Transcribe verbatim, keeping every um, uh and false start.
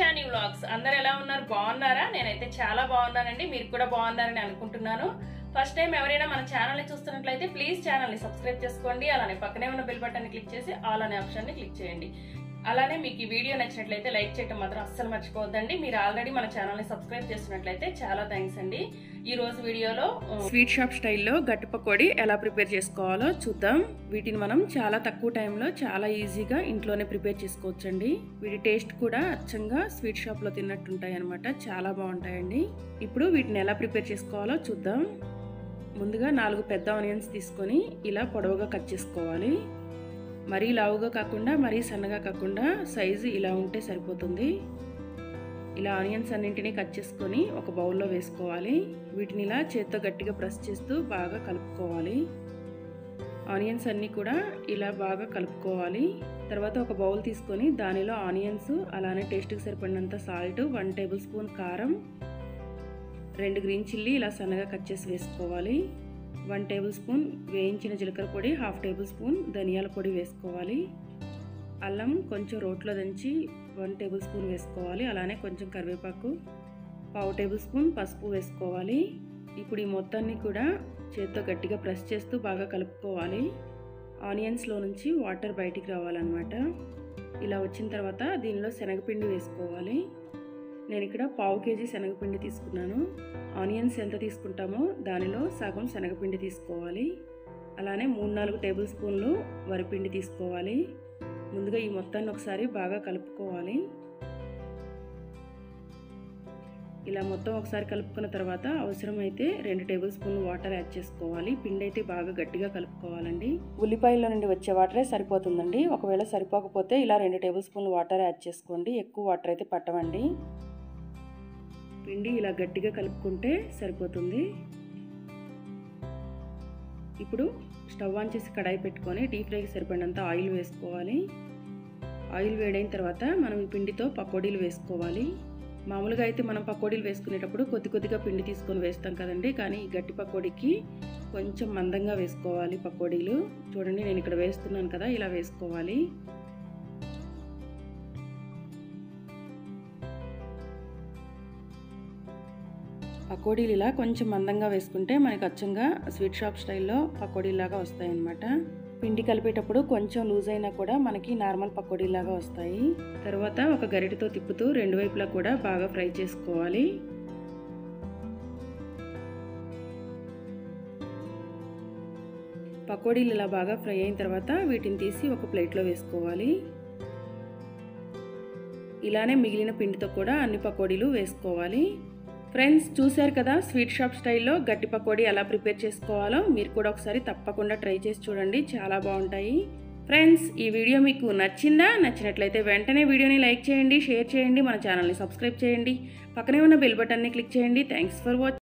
షాని vlogs. అందరు ఎలా ఉన్నారు? బాగున్నారా? నేనైతే చాలా బాగున్నానండి. మీరు కూడా బాగున్నారని అనుకుంటున్నాను. ఫస్ట్ టైం ఎవరైనా మన ఛానల్ ని చూస్తున్నట్లయితే ప్లీజ్ ఛానల్ ని సబ్స్క్రైబ్ చేసుకోండి. అలానే పక్కనే ఉన్న బెల్ బటన్ ని క్లిక్ చేసి ఆల్ అనే ఆప్షన్ ని క్లిక్ చేయండి. అలానే మీకు ఈ వీడియో నచ్చినట్లయితే లైక్ చేయడం మాత్రం అస్సలు మర్చిపోవద్దండి. మీరు ఆల్రెడీ మన ఛానల్ ని సబ్స్క్రైబ్ చేస్తున్నట్లయితే చాలా థ్యాంక్స్ అండి. ఈ రోజు వీడియోలో స్వీట్ షాప్ స్టైల్లో గట్టి పకోడీ ఎలా ప్రిపేర్ చేసుకోవాలో చూద్దాం. వీటిని మనం చాలా తక్కువ టైంలో చాలా ఈజీగా ఇంట్లోనే ప్రిపేర్ చేసుకోవచ్చండి. వీటి టేస్ట్ కూడా అచ్చంగా స్వీట్ షాప్లో తిన్నట్టు ఉంటాయి అనమాట. చాలా బాగుంటాయండి. ఇప్పుడు వీటిని ఎలా ప్రిపేర్ చేసుకోవాలో చూద్దాం. ముందుగా నాలుగు పెద్ద ఆనియన్స్ తీసుకొని ఇలా పొడవుగా కట్ చేసుకోవాలి. మరీ లావుగా కాకుండా మరీ సన్నగా కాకుండా సైజు ఇలా ఉంటే సరిపోతుంది. ఇలా ఆనియన్స్ అన్నింటినీ కట్ చేసుకొని ఒక బౌల్లో వేసుకోవాలి. వీటిని ఇలా చేత్తో గట్టిగా ప్రెస్ చేస్తూ బాగా కలుపుకోవాలి. ఆనియన్స్ అన్నీ కూడా ఇలా బాగా కలుపుకోవాలి. తర్వాత ఒక బౌల్ తీసుకొని దానిలో ఆనియన్స్, అలానే టేస్ట్కి సరిపడినంత సాల్ట్, వన్ టేబుల్ స్పూన్ కారం, రెండు గ్రీన్ చిల్లీ ఇలా సన్నగా కట్ చేసి వేసుకోవాలి. వన్ టేబుల్ స్పూన్ వేయించిన జీలకర్ర పొడి, హాఫ్ టేబుల్ స్పూన్ ధనియాల పొడి వేసుకోవాలి. అల్లం కొంచెం రోట్లో దంచి వన్ టేబుల్ స్పూన్ వేసుకోవాలి. అలానే కొంచెం కరివేపాకు, పావు టేబుల్ స్పూన్ పసుపు వేసుకోవాలి. ఇప్పుడు ఈ మొత్తాన్ని కూడా చేత్తో గట్టిగా ప్రెస్ చేస్తూ బాగా కలుపుకోవాలి. ఆనియన్స్లో నుంచి వాటర్ బయటికి రావాలన్నమాట. ఇలా వచ్చిన తర్వాత దీనిలో శనగపిండి వేసుకోవాలి. నేను ఇక్కడ పావు కేజీ శనగపిండి తీసుకున్నాను. ఆనియన్స్ ఎంత తీసుకుంటామో దానిలో సగం శనగపిండి తీసుకోవాలి. అలానే మూడు నాలుగు టేబుల్ స్పూన్లు వరిపిండి తీసుకోవాలి. ముందుగా ఈ మొత్తాన్ని ఒకసారి బాగా కలుపుకోవాలి. ఇలా మొత్తం ఒకసారి కలుపుకున్న తర్వాత అవసరమైతే రెండు టేబుల్ స్పూన్లు వాటర్ యాడ్ చేసుకోవాలి. పిండి అయితే బాగా గట్టిగా కలుపుకోవాలండి. ఉల్లిపాయల నుండి వచ్చే వాటరే సరిపోతుందండి. ఒకవేళ సరిపోకపోతే ఇలా రెండు టేబుల్ స్పూన్లు వాటర్ యాడ్ చేసుకోండి. ఎక్కువ వాటర్ అయితే పట్టవండి. పిండి ఇలా గట్టిగా కలుపుకుంటే సరిపోతుంది. ఇప్పుడు స్టవ్ ఆన్ చేసి కడాయి పెట్టుకొని డీప్ ఫ్రైకి సరిపడినంత ఆయిల్ వేసుకోవాలి. ఆయిల్ వేడైన తర్వాత మనం ఈ పిండితో పకోడీలు వేసుకోవాలి. మామూలుగా అయితే మనం పకోడీలు వేసుకునేటప్పుడు కొద్ది కొద్దిగా పిండి తీసుకొని వేస్తాం కదండి. కానీ ఈ గట్టి పకోడీకి కొంచెం మందంగా వేసుకోవాలి పకోడీలు. చూడండి, నేను ఇక్కడ వేస్తున్నాను కదా, ఇలా వేసుకోవాలి. పకోడీలు ఇలా కొంచెం మందంగా వేసుకుంటే మనకి అచ్చంగా స్వీట్ షాప్ స్టైల్లో పకోడీలాగా వస్తాయి అన్నమాట. పిండి కలిపేటప్పుడు కొంచెం లూజ్ అయినా కూడా మనకి నార్మల్ పకోడీలాగా వస్తాయి. తర్వాత ఒక గరిటెతో తిప్పుతూ రెండు వైపులా కూడా బాగా ఫ్రై చేసుకోవాలి. పకోడీలు ఇలా బాగా ఫ్రై అయిన తర్వాత వీటిని తీసి ఒక ప్లేట్లో వేసుకోవాలి. ఇలానే మిగిలిన పిండితో కూడా అన్ని పకోడీలు వేసుకోవాలి. ఫ్రెండ్స్, చూశారు కదా స్వీట్ షాప్ స్టైల్లో గట్టి పకోడీ ఎలా ప్రిపేర్ చేసుకోవాలో. మీరు కూడా ఒకసారి తప్పకుండా ట్రై చేసి చూడండి, చాలా బాగుంటాయి. ఫ్రెండ్స్, ఈ వీడియో మీకు నచ్చిందా? నచ్చినట్లయితే వెంటనే వీడియోని లైక్ చేయండి, షేర్ చేయండి, మన ఛానల్ని సబ్స్క్రైబ్ చేయండి, పక్కనే ఉన్న బెల్ బటన్ని క్లిక్ చేయండి. Thanks for watching.